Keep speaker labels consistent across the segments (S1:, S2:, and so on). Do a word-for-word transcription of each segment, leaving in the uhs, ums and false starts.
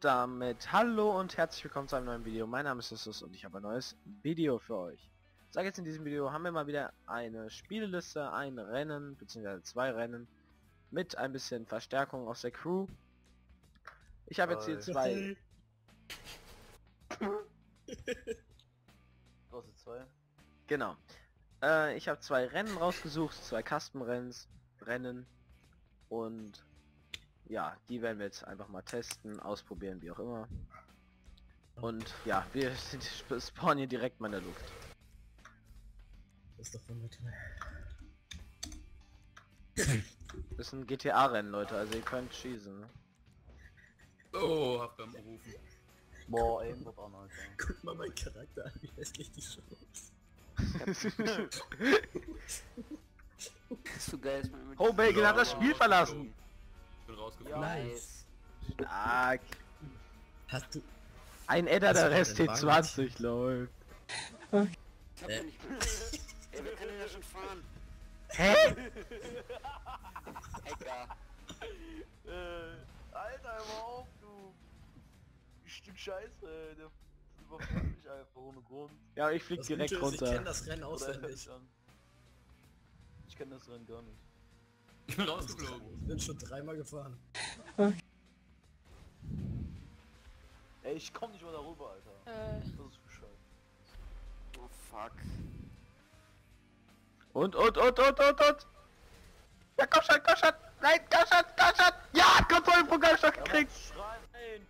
S1: Und damit hallo und herzlich willkommen zu einem neuen Video. Mein Name ist Jesus und ich habe ein neues Video für euch. Ich sage jetzt, in diesem Video haben wir mal wieder eine Spielliste, ein Rennen bzw. zwei Rennen mit ein bisschen Verstärkung aus der Crew. Ich habe jetzt hier zwei.
S2: Große zwei.
S1: Genau. Äh, ich habe zwei Rennen rausgesucht, zwei Custom-Rennen, Rennen und ja, die werden wir jetzt einfach mal testen, ausprobieren, wie auch immer. Und ja, wir sind, spawnen hier direkt mal in der Luft.
S3: Das ist doch von mit.
S1: Das ist ein G T A-Rennen, Leute, also ihr könnt schießen. Ne?
S4: Oh, hab beim Rufen.
S2: Boah, ey, wird an, Alter.
S3: Guck mal meinen Charakter an, wie hässlich die Show ist.
S5: So geil ist man mit
S1: Oh, Bacon hat das Spiel verlassen.
S4: Ich bin rausgeflogen.
S5: Nice.
S1: Stark.
S3: Hast du...
S1: Ein Edda,
S3: Hast
S1: der
S3: du
S1: Rest
S3: den
S1: T zwanzig läuft.
S5: Ich hab ja nicht mehr. Ey, wir können ja schon fahren.
S1: Hä?
S5: Ecker.
S2: Äh, Alter, hör auf, du. Ein Stück Scheiße, der überfällt mich einfach ohne Grund.
S1: Ja, ich flieg
S3: Das
S1: direkt
S3: Gute ist, ich
S1: runter.
S3: kenn das Rennen
S2: Oder er hört
S3: auswendig.
S2: mich an. Ich kenn das Rennen gar nicht.
S4: Ich bin rausgeflogen.
S3: Ich bin schon dreimal gefahren.
S2: Ey, ich komm nicht mal darüber, Alter.
S6: Äh.
S2: Das ist bescheuert.
S5: Oh fuck.
S1: Und, und, und, und, und, und. Ja, komm schon, komm schon. Nein, komm schon, komm schon. Ja, komm voll im Programmstock
S2: Ja,
S1: gekriegt.
S2: schreien, ey.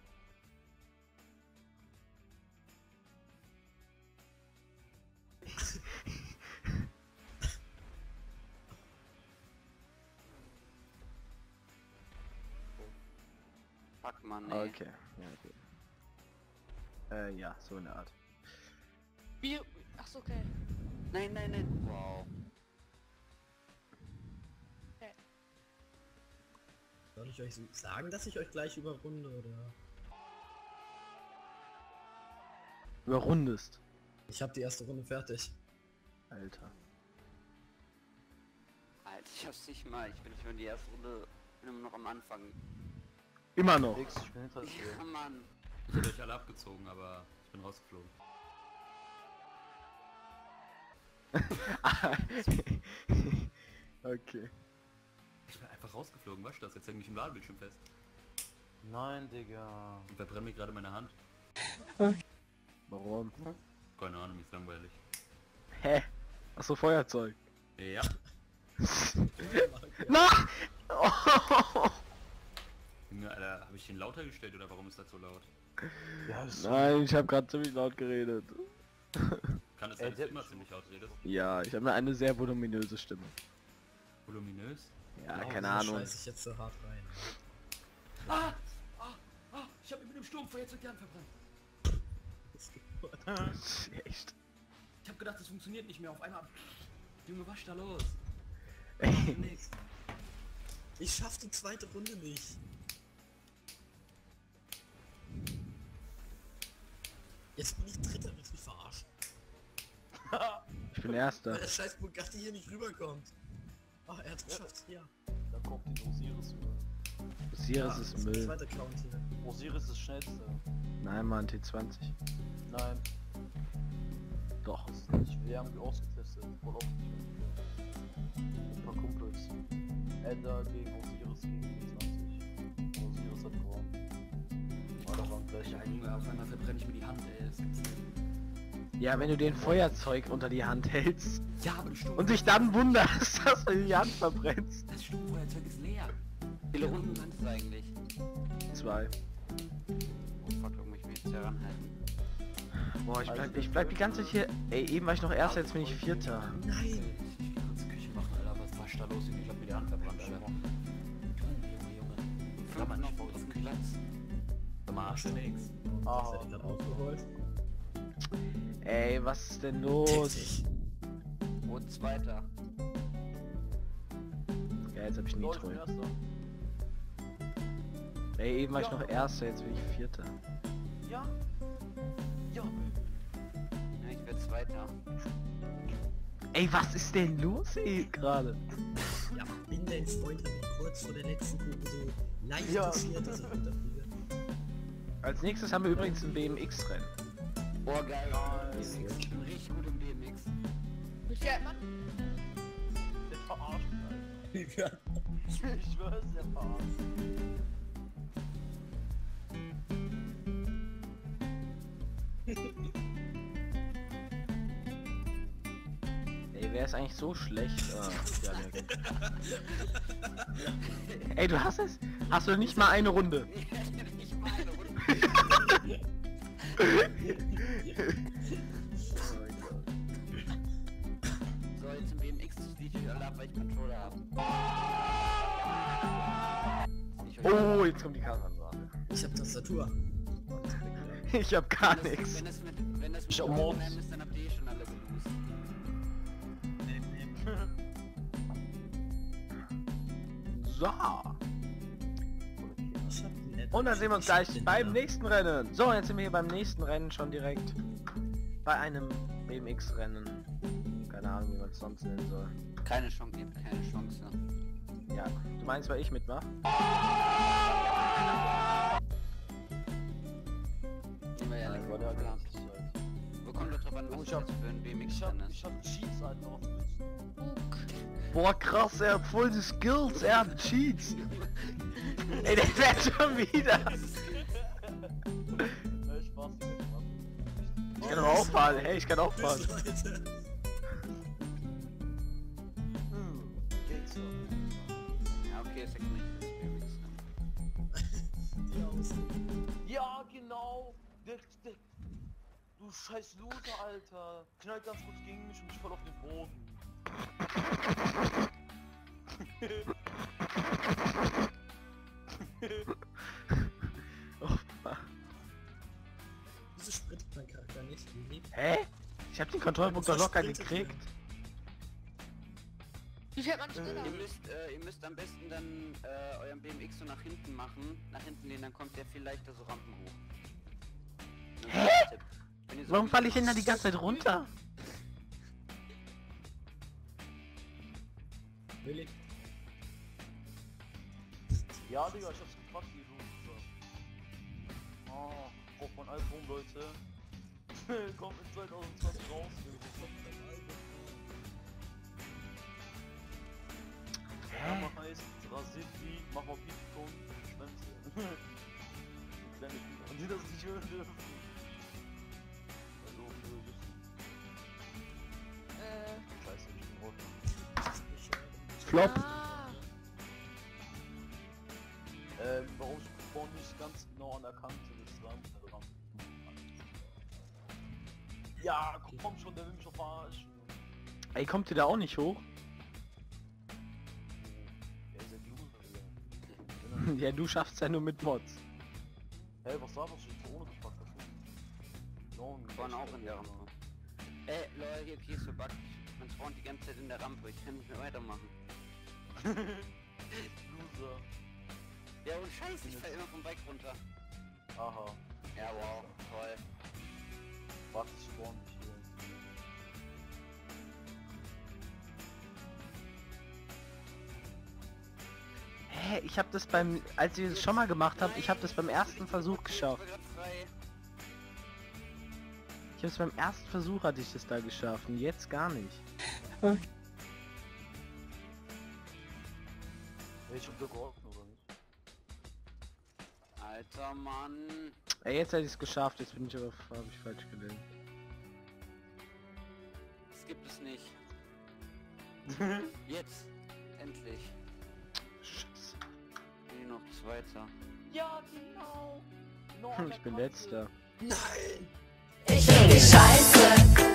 S5: Fuck man, ey.
S1: Okay, ja, gut. Äh, ja, so in der Art.
S6: Bier. Achso, okay.
S5: Nein, nein, nein. Wow.
S3: Soll ich euch sagen, dass ich euch gleich überrunde, oder?
S1: Überrundest.
S3: Ich habe die erste Runde fertig.
S1: Alter.
S5: Alter, ich hab's nicht mal. Ich bin schon die erste Runde. Bin immer noch am Anfang.
S1: Immer noch.
S2: Nix, ich bin hinter dir.
S5: Ja, Mann.
S4: Ich hätte euch alle abgezogen, aber ich bin rausgeflogen.
S1: Okay.
S4: Ich bin einfach rausgeflogen, weißt du das? Jetzt hängt mich im Ladebildschirm fest.
S2: Nein, Digga.
S4: Und verbrennt mir gerade meine Hand.
S1: Warum?
S4: Keine Ahnung, ist langweilig.
S1: Hä? Achso, Feuerzeug.
S4: Ja.
S1: Na! Oh!
S4: Junge, Alter, habe ich den lauter gestellt oder warum ist das so laut?
S2: Ja, ist
S1: Nein, ich habe gerade ziemlich laut geredet.
S4: Kann es
S2: Ey,
S4: sein, dass
S2: der-
S4: du immer ziemlich laut redest?
S1: Ja, ich habe eine sehr voluminöse Stimme.
S4: Voluminös?
S1: Ja,
S3: Oh,
S1: keine
S3: so
S1: Ahnung.
S3: scheiß ich jetzt so hart rein.
S4: Ah! Ah! Ah! Ich habe mit dem Sturmfeuerzeug die Hand verbrannt.
S1: Echt?
S4: Ich habe gedacht, das funktioniert nicht mehr. Auf einmal... Junge, was ist da los?
S1: Ey,
S4: Nix.
S3: Ich schaff die zweite Runde nicht. Jetzt bin ich Dritter, willst du mich verarschen?
S1: ich bin
S3: Weil
S1: Erster.
S3: der scheiß Bugatti hier nicht rüberkommt. Ach, er hat's geschafft, ja.
S2: Da kommt die Osiris.
S1: Osiris
S3: Ja,
S1: ist
S3: das
S1: Müll.
S3: der zweite Count hier.
S2: Osiris ist das schnellste.
S1: Nein, Mann, T zwanzig.
S2: Nein,
S1: Doch.
S2: das ist nicht. Wir haben die ausgetestet. Voll oft. Mit ein paar Kumpels. Edda gegen Osiris gegen T zwanzig. Osiris hat gewonnen. Aber da waren gleich
S4: Ja, Junge, auf einmal verbrenne ich mir die Hand, ey. Das gibt's nicht.
S1: Ja, wenn du den Feuerzeug unter die Hand hältst
S4: Ja, aber das Sturm...
S1: und dich dann wunderst, dass du die Hand verbrennst.
S4: Das Sturmfeuerzeug ist leer.
S5: Wie viele Runden sind es eigentlich?
S1: Zwei.
S5: Oh fuck, ich muss mich jetzt heranhalten.
S1: Boah, ich bleib, ich bleib die ganze Zeit hier. Ey, eben war ich noch Erster, jetzt bin ich Vierter.
S3: Nein!
S4: Ich geh kurz Küche machen, Alter. Was war da los? Ich hab mir die Hand verbrannt, Alter. Junge, Junge, Junge.
S5: Fünf noch auf dem Platz.
S4: Sag mal, Arsch nix.
S3: Das
S2: Ah,
S3: hätte ich dann aufgeholt.
S1: Ey, was ist denn los?
S3: Tätig.
S5: Und zweiter.
S1: Ja, jetzt hab ich
S2: Leute,
S1: Nitro.
S2: erster.
S1: Ey, eben war ich
S2: Ja.
S1: noch Erster, jetzt bin ich Vierter.
S2: Ja. Ja.
S5: Ja, ich werde zweiter.
S1: Ey, was ist denn los ey, gerade?
S3: Ja, bin dein Freund hat mich kurz vor der letzten Kurve so leicht
S2: Ja.
S3: passiert, dass ich runterfliege.
S1: Als nächstes haben wir übrigens ein B M X-Rennen.
S4: Boah, geil. Ich bin richtig gut im B M X.
S6: Wie fährt man?
S2: Der verarscht mich.
S3: Ja.
S2: Ich schwör's, der verarscht.
S1: Ey, wer ist eigentlich so schlecht? Ah, ja, der Ey, du hast es? Hast du nicht mal eine Runde?
S4: Nicht mal eine Runde. So, jetzt im B M X die ich alle ab, weil ich Controller habe.
S1: Oh, jetzt kommt die Kartenansage.
S3: Ich hab Tastatur.
S1: Ich hab gar
S4: Wenn das-
S1: nichts.
S4: Wenn es mit, wenn das mit
S2: Ich hab
S4: Hoffenheim
S2: Mods.
S4: ist, dann habt ihr eh schon alle gelost.
S3: Nee, nee.
S1: So.
S3: Ich hab nett.
S1: Und dann sehen wir uns
S3: Ich hab
S1: gleich
S3: den
S1: beim
S3: da.
S1: nächsten Rennen. So, jetzt sind wir hier beim nächsten Rennen schon direkt. Bei einem B M X-Rennen. Keine Ahnung, wie man es sonst nennen soll.
S4: Keine Chance, ihr habt keine Chance.
S1: Ja, du meinst, weil ich mitmache?
S4: Nehmen wir ja
S2: Nein,
S4: eine
S2: war der
S4: Controller.
S2: ganze Zeit.
S4: Wo kommt doch drauf an,
S2: Oh,
S4: was
S2: ich
S4: das
S2: hab-
S4: jetzt für ein B M X
S2: Ich hab,
S4: dann ist.
S2: ich hab Cheats, Alter, was willst du?
S6: Bug.
S1: Boah, krass, er hat voll die Skills, er hat Cheats. Ey, der fährt schon wieder.
S2: Nein, Spaß, Digga, Spaß.
S1: Ich kann auch fahren, hey, ich kann auch fahren.
S3: Bis Leute.
S2: Hm, geht's so.
S4: Ja, okay, ist ja nicht das B M X. Ne?
S3: Die aus.
S2: Ja, genau! Der, der, du scheiß Loser, Alter! Knallt ganz kurz gegen mich und ich fall auf den Boden.
S1: Oh, fuck.
S3: Wieso sprintet mein Charakter nicht? Wie?
S1: Hä? Ich hab den Kontrollpunkt doch locker gekriegt.
S6: Wie fährt man schneller?
S4: Ihr müsst, äh, ihr müsst am besten dann äh, euren B M X so nach hinten machen, nach hinten lehnen, dann kommt der viel leichter so Rampen hoch.
S1: Hä?
S4: Wenn ihr so
S1: Warum falle ich denn da die ganze Zeit runter?
S3: Willi?
S2: Ja, Digga, ich hab's gefragt, wie du gesagt. Oh, braucht man Album, Leute. Kommt in zwanzig zwanzig raus. Ja, man heißt rasiert wie, mach mal Piepton, Schwänze. Kleine Kinder. Und die das nicht hören dürfen. Also, für
S6: Äh.
S2: Scheiße, ich bin rot.
S1: Flop.
S6: Ah.
S2: Ähm, warum ich vorhin nicht ganz genau an der Kante des Rampen dran. Ja, komm schon, der will mich doch verarschen.
S1: Ey, kommt ihr da auch nicht hoch?
S2: Der ist ja Loser, Digga.
S1: Ja, du schaffst ja nur mit Mods.
S2: Hey, was war das? Ich hab ohne gepackt, das no,
S4: Vorne auch in der Rampe. Ey, Leute, hier, hier ist verbuggt. Man spawnt die ganze Zeit in der Rampe, ich kann nicht mehr weitermachen.
S2: Loser.
S4: Ja, und scheiße, ich fall immer vom Bike runter.
S2: Aha.
S4: Ja, wow, toll.
S2: Warte, ich spawn nicht hier.
S1: Hä, ich hab das beim, als ich es schon mal gemacht habe, ich habe das beim ersten Versuch geschafft.
S4: Ich war grad frei.
S1: Ich hab's beim ersten Versuch hatte ich das da geschafft und jetzt gar nicht.
S2: Hey, ich hab dir geholfen, oder nicht?
S4: Alter Mann.
S1: Ey, jetzt hätte ich es geschafft, jetzt bin ich aber habe ich falsch gelesen.
S4: Das gibt es nicht. Jetzt. Endlich.
S1: Scheiße.
S4: Bin ich noch Zweiter.
S2: Ja, genau. No, an
S1: Hm,
S2: der
S1: ich bin
S2: Kante.
S1: letzter.
S3: Nein!
S7: Ich find die Scheiße.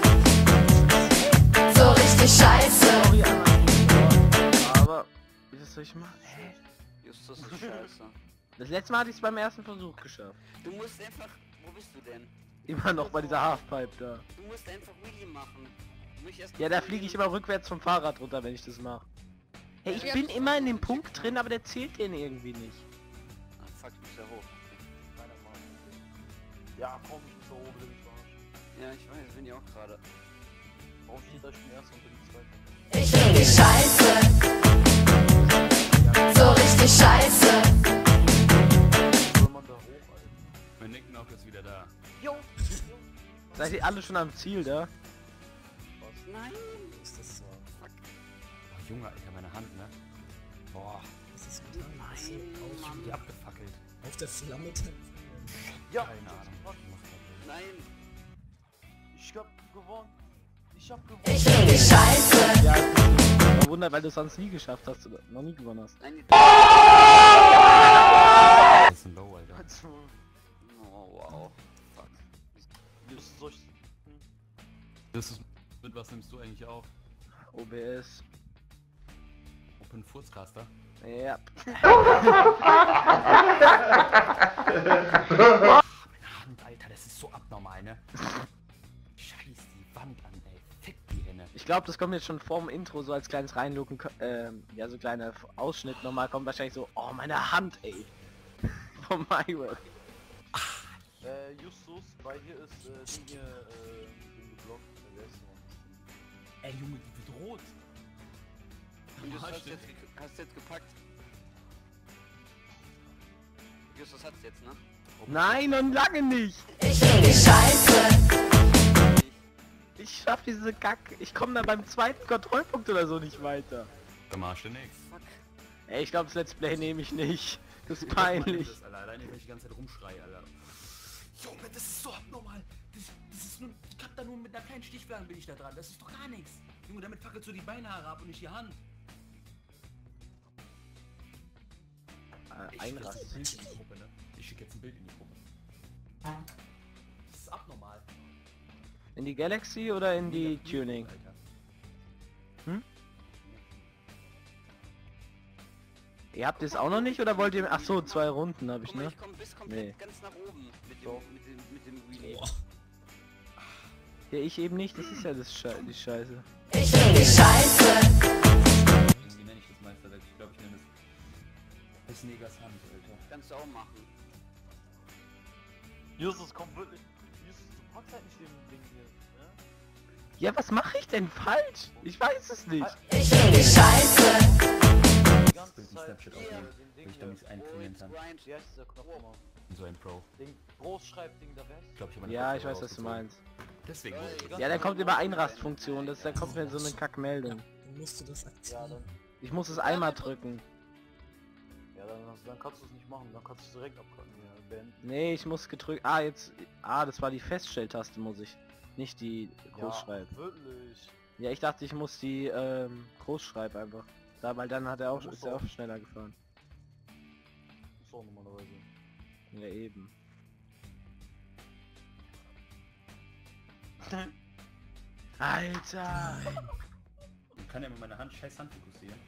S7: So richtig scheiße.
S1: Sorry, Anna. Aber, wie das soll ich machen? Hä?
S4: Justus ist scheiße.
S1: Das letzte Mal hatte ich es beim ersten Versuch geschafft.
S4: Du musst einfach... Wo bist du denn?
S1: Immer noch bei dieser Halfpipe da.
S4: Du musst einfach Wheelie machen. Du musst erst
S1: Ja, da fliege ich immer rückwärts vom Fahrrad runter, wenn ich das mache. Hey, ich bin immer in dem Punkt drin, aber der zählt den irgendwie nicht.
S4: Ah, fuck, du bist ja hoch.
S2: Keiner macht. Ja, komm, ich muss da oben, will ich verarschen.
S4: Ja, ich weiß, bin ich auch gerade.
S2: Warum steht da, ich bin erster und bin zweiter?
S7: Ich find die Scheiße. So richtig scheiße.
S2: Soll man da hoch, Alter?
S5: Mein Nick auch jetzt wieder da.
S2: Jo!
S1: Seid ihr alle schon am Ziel da?
S4: Nein!
S3: Ist das so?
S5: Oh, Junge, Alter, meine Hand, ne? Boah,
S3: Was ist getan? Was ist
S5: schon
S3: auf,
S5: wieder abgefackelt.
S3: auf der Flamme.
S2: Ja!
S5: Keine Ahnung.
S4: Nein!
S2: Ich hab gewonnen! Ich hab gewonnen!
S7: Ich bin die Scheiße.
S1: Ja, war Wunder, weil du es sonst nie geschafft hast oder noch nie gewonnen hast.
S4: Nein!
S5: Das ist ein Low, Alter.
S4: Oh wow. Fuck.
S2: Just soll ich...
S5: Das ist... Mit was nimmst du eigentlich auf?
S1: O B S.
S5: Open Furzcaster?
S1: Ja.
S5: Meine Hand, Alter, das ist so abnormal, ne? Scheiß die Wand an, ey. Fick die Henne.
S1: Ich glaube, das kommt jetzt schon vorm Intro so als kleines Reinlucken, ähm, ja, so kleiner Ausschnitt nochmal, kommt wahrscheinlich so, oh, meine Hand, ey. Von MyWeb.
S2: Äh, Justus, bei dir ist, äh, Ding hier, äh, Ding geblockt. Wer ist noch?
S5: Ey, Junge, die wird rot.
S4: Und du
S5: Ja,
S4: hast
S5: stimmt.
S4: jetzt, hast jetzt gepackt. Justus hat's jetzt, ne?
S1: Nein, und lange nicht.
S7: Ich bin die Scheiße.
S1: Ich schaff diese Kack. Ich komme da beim zweiten Kontrollpunkt oder so nicht weiter.
S5: Der Marsch der nix.
S4: Fuck.
S1: Ey, ich glaube, das Let's Play nehme ich nicht. Das ist
S5: Ich meine
S1: peinlich.
S5: das, Alter. Alleine, wenn ich die ganze Zeit rumschreie, Alter. Junge, das ist so abnormal. Das, das ist nur... Ich hab da nur mit einer kleinen Stichflamme bin ich da dran. Das ist doch gar nichts. Junge, damit fackelst du die Beinhaare ab und nicht die Hand.
S1: Äh, Einrast.
S5: Ich schicke jetzt ein Bild in die Gruppe, ne? Ich schicke jetzt ein Bild in die Gruppe. Das ist abnormal.
S1: In die Galaxy oder in die
S5: Mega viel,
S1: Tuning?
S5: Alter.
S1: Hm? Ihr habt es auch noch nicht oder wollt ihr... Ach so, zwei Runden habe ich,
S4: Guck mal,
S1: ne?
S4: ich komm bis komplett
S1: Nee.
S4: ganz nach oben mit dem, mit dem, mit dem Wheelie.
S1: Ja, ich eben nicht. Das ist ja das Sche die Scheiße.
S7: Ich bin die Scheiße.
S5: Wie nenne ich das Meisterwerk? Ich glaube, ich nenne es... Das Negers Hand, Alter.
S4: Kannst du auch machen.
S2: Justus, komm wirklich. Justus, du packst halt nicht den Ding hier, ne?
S1: Ja, was mache ich denn falsch? Ich weiß es nicht.
S7: Ich bin die Scheiße.
S2: Die ganze
S5: Bild in
S2: Zeit
S5: Snapchat
S2: hier,
S5: aufnehmen,
S2: den
S5: wenn
S2: Ding
S5: ich
S2: hier.
S5: damit eintrainieren kann.
S4: Grind.
S2: Wie heißt dieser Knopf nochmal?
S5: So ein Pro.
S2: Den Großschreibding da, wer heißt?
S5: Ich glaube, ich habe meine
S1: Ja, ich
S5: Kopfhörer
S1: weiß, was du
S5: rausgezogen.
S1: meinst.
S5: Deswegen.
S4: Ey,
S5: wollte ich das.
S1: Ja, dann kommt immer Einrastfunktion. Das, dann kommt mir so eine Kackmeldung.
S3: Dann musst du das
S2: Ja,
S3: aktivieren.
S2: dann,
S1: Ich muss es einmal drücken.
S2: ja, dann, dann kannst du es nicht machen, dann kannst du es direkt abkacken, ja, beenden.
S1: Nee, ich muss gedrückt... Ah, jetzt... Ah, das war die Feststelltaste, muss ich. Nicht die Großschreib.
S2: Ja, wirklich.
S1: Ja, ich dachte, ich muss die ähm, Großschreib einfach. Da, weil dann hat er auch,
S2: Muss
S1: ist er
S2: doch.
S1: auch schneller gefahren.
S2: So normalerweise.
S1: Ja, eben. Alter!
S5: Ich kann ja mit meiner Hand scheiß Hand fokussieren.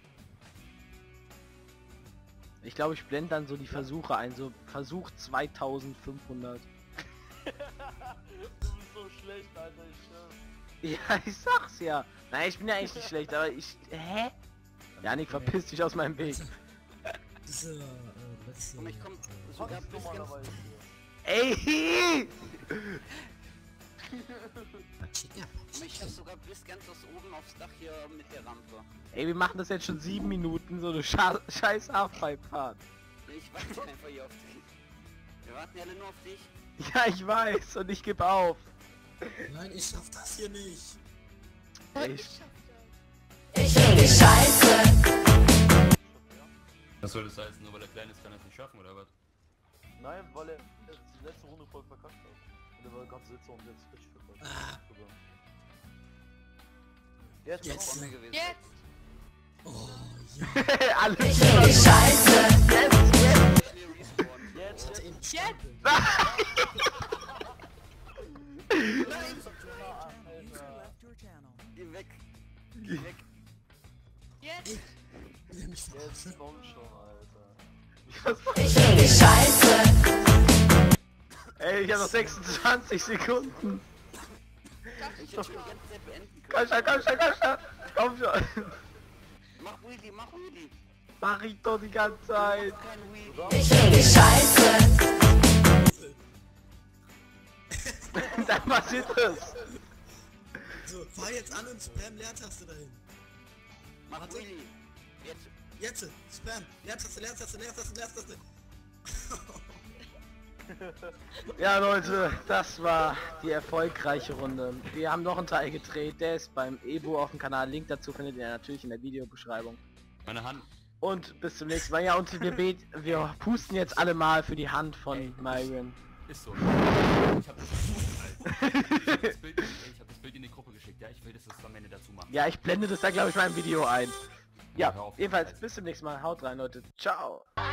S1: Ich glaube, ich blende dann so die Versuche ein. So Versuch zweitausendfünfhundert.
S2: Du bist so schlecht, Alter, ich schwör.
S1: Ja, ich sag's ja. Nein, ich bin ja eigentlich nicht schlecht, aber ich... Hä? Janik, verpiss dich aus meinem Weg.
S3: Diese äh, letzte...
S4: Komm, ich komm
S3: äh,
S4: sogar
S2: Packst
S4: bis ganz...
S2: normalerweise.
S1: Ey!
S3: Ja,
S4: Ich hab sogar bis ganz aus oben aufs Dach hier mit der Rampe.
S1: Ey, wir machen das jetzt schon sieben Minuten, so eine Scha scheiß Halfpipe-Fahrt.
S4: Ich warte einfach hier auf dich. Wir warten ja alle nur auf dich.
S1: Ja, ich weiß und ich gebe auf.
S3: Nein, ich schaff das hier nicht.
S1: Ich,
S7: Ich bin die Scheiße.
S5: Was soll das heißen? Nur weil er klein ist, kann er es nicht schaffen, oder was?
S2: Nein, weil er die letzte Runde voll verkackt hat. Und er war ganz sitzer und jetzt richtig verkackt.
S3: Ah.
S2: Sogar. Jetzt,
S3: Jetzt.
S2: komm.
S4: Vor mir gewesen.
S6: Jetzt!
S3: Oh, ja.
S1: alles
S7: Ich bin die Scheiße.
S1: jetzt, jetzt.
S4: Schnell respawnen.
S2: Jetzt,
S3: Hatte
S2: jetzt.
S3: eben
S6: Jetzt!
S2: Alter.
S4: Geh weg. Geh weg.
S6: Jetzt!
S3: will mich
S2: Jetzt
S3: verarschen.
S2: komm schon, Alter.
S7: Ich bin die Scheiße.
S1: Ey, ich habe noch sechsundzwanzig Sekunden.
S4: Ich hätte schon die ganze Zeit beenden
S1: Komm
S4: können.
S1: schon, komm schon, komm schon. Komm schon.
S4: Mach Wheelie, mach Wheelie.
S1: Mach ich doch die ganze Zeit.
S4: Kein Wheelie.
S7: Ich bin die Scheiße.
S1: Dann passiert das.
S3: So, fahr jetzt an und spam Leertaste dahin.
S4: Mach
S3: Warte.
S4: Wheelie. Jetzt.
S3: Jetzt, spam. Leertaste, Leertaste, Leertaste, Leertaste.
S1: Ja Leute, das war die erfolgreiche Runde. Wir haben noch einen Teil gedreht, der ist beim Ebo auf dem Kanal. Link dazu findet ihr natürlich in der Videobeschreibung.
S5: Meine Hand.
S1: Und bis zum nächsten Mal. Ja, und wir beten, wir pusten jetzt alle mal für die Hand von
S5: Ey,
S1: Myrion.
S5: Ist so. Ich hab das, ich hab das, Bild, ich hab das Bild in die Gruppe geschickt, ja? Ich will, dass das am Ende dazu machen.
S1: Ja, ich blende das da glaube ich mal im Video ein.
S5: Ja,
S1: Ja,
S5: hör auf.
S1: jedenfalls bis zum nächsten Mal. Haut rein Leute. Ciao.